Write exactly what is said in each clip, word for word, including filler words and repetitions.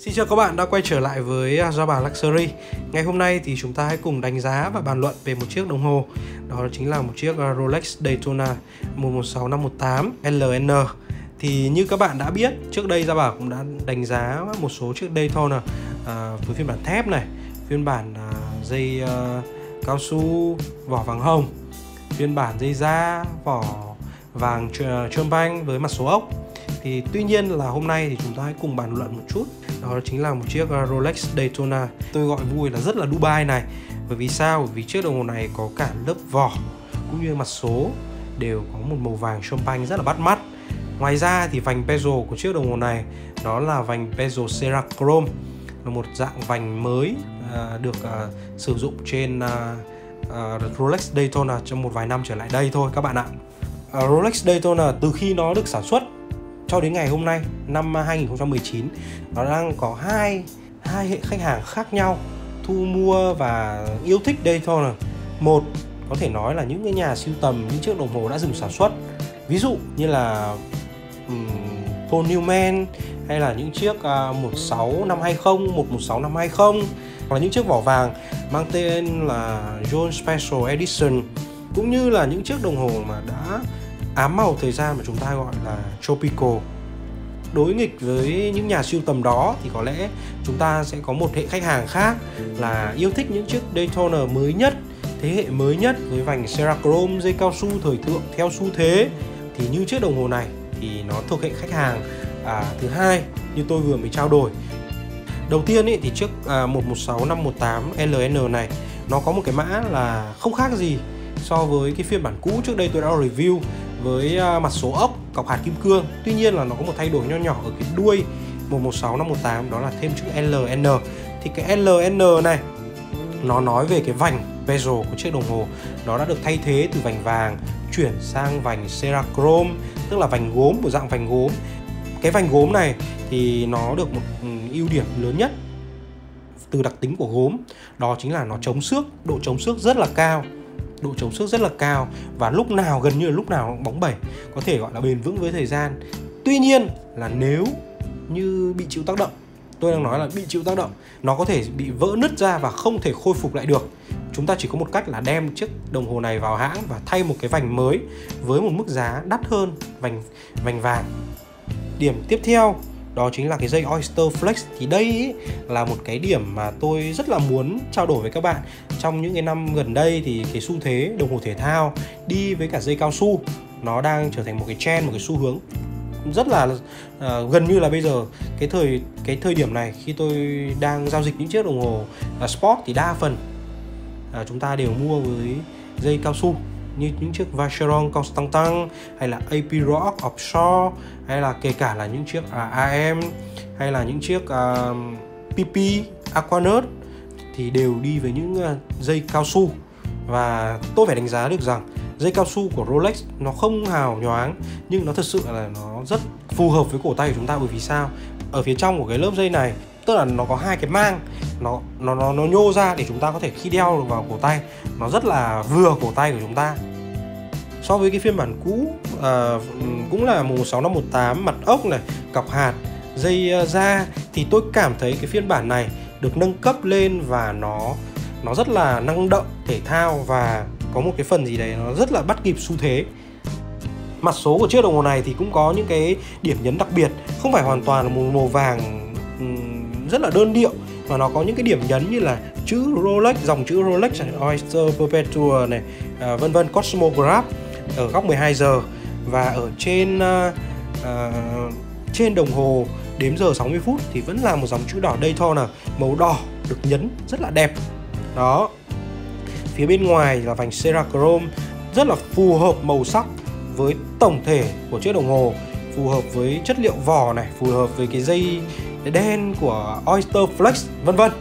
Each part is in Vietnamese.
Xin chào các bạn đã quay trở lại với Giao Bảo Luxury. Ngày hôm nay thì chúng ta hãy cùng đánh giá và bàn luận về một chiếc đồng hồ. Đó chính là một chiếc Rolex Daytona một một sáu năm một tám L N. Thì như các bạn đã biết, trước đây Giao Bảo cũng đã đánh giá một số chiếc Daytona à, với phiên bản thép này, phiên bản à, dây à, cao su vỏ vàng hồng, phiên bản dây da vỏ vàng trơn banh với mặt số ốc. Thì tuy nhiên là hôm nay thì chúng ta hãy cùng bàn luận một chút. Đó chính là một chiếc Rolex Daytona. Tôi gọi vui là rất là Dubai này. Bởi vì sao? Bởi vì chiếc đồng hồ này có cả lớp vỏ cũng như mặt số đều có một màu vàng champagne rất là bắt mắt. Ngoài ra thì vành bezel của chiếc đồng hồ này đó là vành bezel Cerachrome, là một dạng vành mới à, được à, sử dụng trên à, à, Rolex Daytona trong một vài năm trở lại đây thôi các bạn ạ. à, Rolex Daytona từ khi nó được sản xuất cho đến ngày hôm nay năm hai không một chín, nó đang có hai hai hệ khách hàng khác nhau thu mua và yêu thích Daytona. Một có thể nói là những cái nhà sưu tầm những chiếc đồng hồ đã dừng sản xuất, ví dụ như là um, Paul Newman, hay là những chiếc uh, một sáu năm hai không, một một sáu năm hai không, hoặc là những chiếc vỏ vàng mang tên là John Special Edition, cũng như là những chiếc đồng hồ mà đã ám màu thời gian mà chúng ta gọi là tropical. Đối nghịch với những nhà sưu tầm đó thì có lẽ chúng ta sẽ có một hệ khách hàng khác là yêu thích những chiếc Daytona mới nhất, thế hệ mới nhất với vành Cerachrome, dây cao su thời thượng theo xu thế. Thì như chiếc đồng hồ này thì nó thuộc hệ khách hàng à, thứ hai như tôi vừa mới trao đổi. Đầu tiên ý, thì chiếc à, một một sáu năm một tám L N này nó có một cái mã là không khác gì so với cái phiên bản cũ trước đây tôi đã review với mặt số ốc cọc hạt kim cương. Tuy nhiên là nó có một thay đổi nho nhỏ ở cái đuôi một một sáu năm một tám, đó là thêm chữ L N. Thì cái L N này nó nói về cái vành bezel của chiếc đồng hồ, nó đã được thay thế từ vành vàng chuyển sang vành Cerachrome, tức là vành gốm, của dạng vành gốm. Cái vành gốm này thì nó được một ưu điểm lớn nhất từ đặc tính của gốm, đó chính là nó chống xước, độ chống xước rất là cao. Độ chống xước rất là cao và lúc nào gần như là lúc nào cũng bóng bẩy, có thể gọi là bền vững với thời gian. Tuy nhiên là nếu như bị chịu tác động, tôi đang nói là bị chịu tác động, nó có thể bị vỡ nứt ra và không thể khôi phục lại được. Chúng ta chỉ có một cách là đem chiếc đồng hồ này vào hãng và thay một cái vành mới với một mức giá đắt hơn vành vành vàng. Điểm tiếp theo đó chính là cái dây Oyster Flex. Thì đây ý, là một cái điểm mà tôi rất là muốn trao đổi với các bạn. Trong những cái năm gần đây thì cái xu thế đồng hồ thể thao đi với cả dây cao su nó đang trở thành một cái trend, một cái xu hướng rất là uh, gần như là bây giờ cái thời cái thời điểm này khi tôi đang giao dịch những chiếc đồng hồ uh, sport thì đa phần uh, chúng ta đều mua với dây cao su, như những chiếc Vacheron Constantin hay là A P Rock Offshore, hay là kể cả là những chiếc uh, A M hay là những chiếc uh, P P Aquanaut thì đều đi với những uh, dây cao su. Và tôi phải đánh giá được rằng dây cao su của Rolex nó không hào nhoáng nhưng nó thật sự là nó rất phù hợp với cổ tay của chúng ta. Bởi vì sao? Ở phía trong của cái lớp dây này, tức là nó có hai cái mang, nó nó nó nó nhô ra để chúng ta có thể khi đeo được vào cổ tay, nó rất là vừa cổ tay của chúng ta. So với cái phiên bản cũ à, cũng là một sáu năm một tám mặt ốc này, cọc hạt, dây uh, da, thì tôi cảm thấy cái phiên bản này được nâng cấp lên và nó nó rất là năng động, thể thao và có một cái phần gì đấy nó rất là bắt kịp xu thế. Mặt số của chiếc đồng hồ này thì cũng có những cái điểm nhấn đặc biệt, không phải hoàn toàn là một màu vàng rất là đơn điệu, mà nó có những cái điểm nhấn như là chữ Rolex, dòng chữ Rolex, Oyster Perpetual này, à, vân vân, Cosmograph ở góc mười hai giờ, và ở trên uh, uh, trên đồng hồ đếm giờ sáu mươi phút thì vẫn là một dòng chữ đỏ Daytona màu đỏ được nhấn rất là đẹp. Đó. Phía bên ngoài là vành Cerachrome rất là phù hợp màu sắc với tổng thể của chiếc đồng hồ, phù hợp với chất liệu vỏ này, phù hợp với cái dây đen của Oyster Flex, vân vân.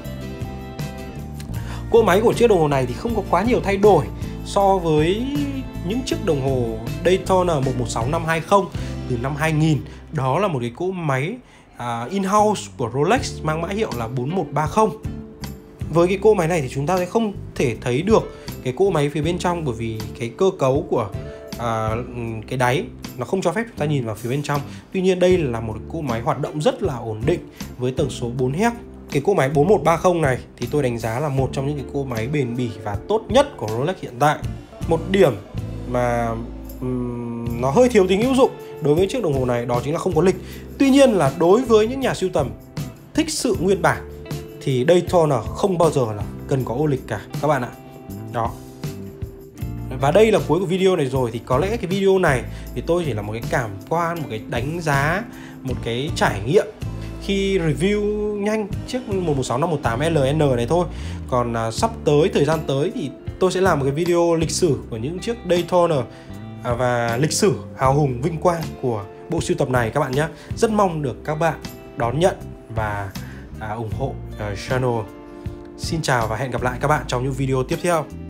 Cỗ máy của chiếc đồng hồ này thì không có quá nhiều thay đổi so với những chiếc đồng hồ Daytona một một sáu năm hai không từ năm hai nghìn. Đó là một cái cỗ máy uh, in-house của Rolex mang mã hiệu là bốn một ba không. Với cái cỗ máy này thì chúng ta sẽ không thể thấy được cái cỗ máy phía bên trong, bởi vì cái cơ cấu của à, cái đáy, nó không cho phép chúng ta nhìn vào phía bên trong. Tuy nhiên đây là một cỗ máy hoạt động rất là ổn định với tần số bốn héc. Cái cỗ máy bốn một ba không này thì tôi đánh giá là một trong những cái cỗ máy bền bỉ và tốt nhất của Rolex hiện tại. Một điểm mà um, nó hơi thiếu tính hữu dụng đối với chiếc đồng hồ này đó chính là không có lịch. Tuy nhiên là đối với những nhà sưu tầm thích sự nguyên bản thì Daytona không bao giờ là cần có ô lịch cả các bạn ạ. Đó. Và đây là cuối của video này rồi. Thì có lẽ cái video này thì tôi chỉ là một cái cảm quan, một cái đánh giá, một cái trải nghiệm khi review nhanh chiếc một một sáu năm một tám L N này thôi. Còn à, sắp tới, thời gian tới thì tôi sẽ làm một cái video lịch sử của những chiếc Daytona à, và lịch sử hào hùng vinh quang của bộ sưu tập này các bạn nhé. Rất mong được các bạn đón nhận và à, ủng hộ uh, channel. Xin chào và hẹn gặp lại các bạn trong những video tiếp theo.